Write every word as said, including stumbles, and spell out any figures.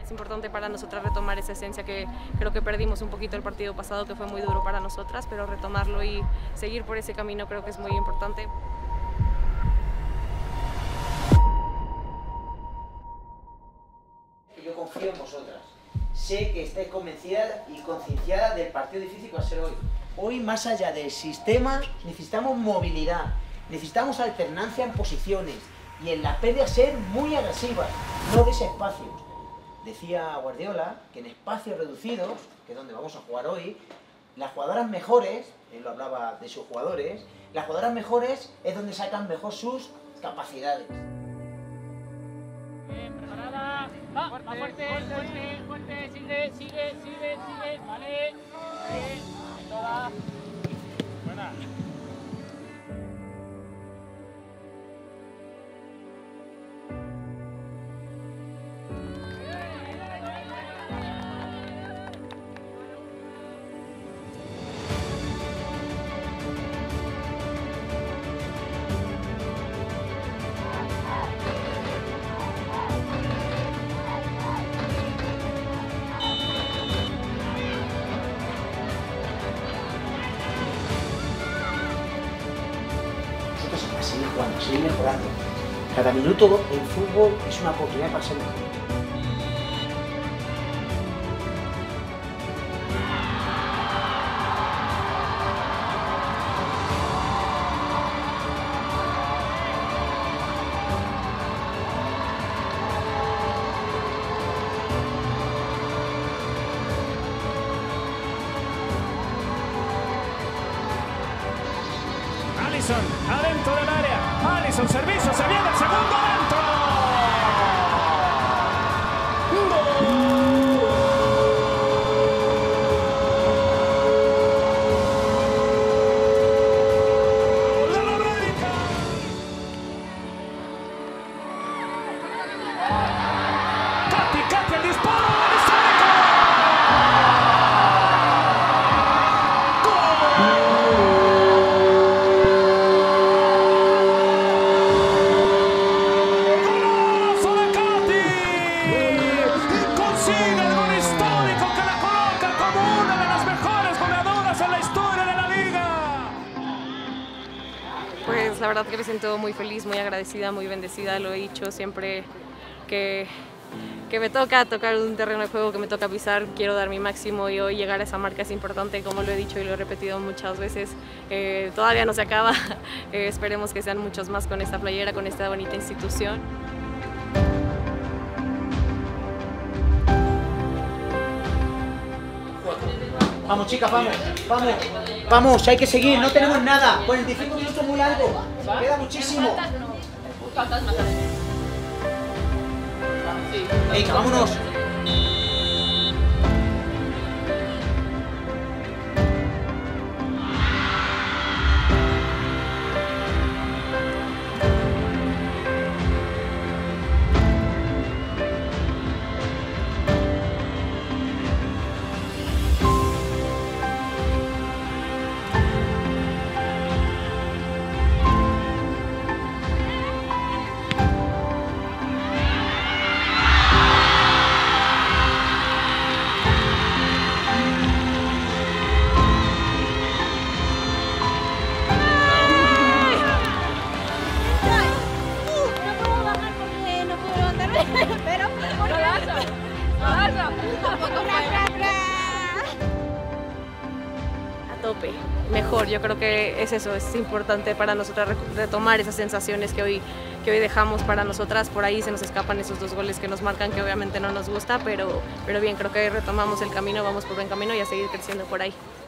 Es importante para nosotras retomar esa esencia que creo que perdimos un poquito el partido pasado, que fue muy duro para nosotras, pero retomarlo y seguir por ese camino creo que es muy importante. Yo confío en vosotras. Sé que estáis convencidas y concienciadas del partido difícil que va a ser hoy. Hoy, más allá del sistema, necesitamos movilidad, necesitamos alternancia en posiciones y en las pérdidas ser muy agresivas, no des espacios. Decía Guardiola que en espacios reducidos, que es donde vamos a jugar hoy, las jugadoras mejores, él lo hablaba de sus jugadores, las jugadoras mejores es donde sacan mejor sus capacidades. Bien, preparada. Va, fuerte, más fuerte, fuerte, fuerte, sigue, sigue, sigue, sigue, vale. Bien, toda. Buena. Seguir jugando, seguir mejorando. Cada minuto en fútbol es una oportunidad para ser mejor. Alisson, adentro del área. Alisson, servicio, se viene el segundo adentro. ¡Gol! ¡De la América! Katy, Katy, el disparo. Pues la verdad que me siento muy feliz, muy agradecida, muy bendecida, lo he dicho siempre que, que me toca tocar un terreno de juego, que me toca pisar, quiero dar mi máximo y hoy llegar a esa marca es importante, como lo he dicho y lo he repetido muchas veces, eh, todavía no se acaba, eh, esperemos que sean muchos más con esta playera, con esta bonita institución. Vamos chicas, vamos, vamos, vamos, hay que seguir, no tenemos nada, cuarenta y cinco minutos muy largo, queda muchísimo. Venga, vámonos. Pero, ¿por qué? A tope, mejor, yo creo que es eso, es importante para nosotras retomar esas sensaciones que hoy, que hoy dejamos para nosotras, por ahí se nos escapan esos dos goles que nos marcan, que obviamente no nos gusta, pero, pero bien, creo que retomamos el camino, vamos por buen camino y a seguir creciendo por ahí.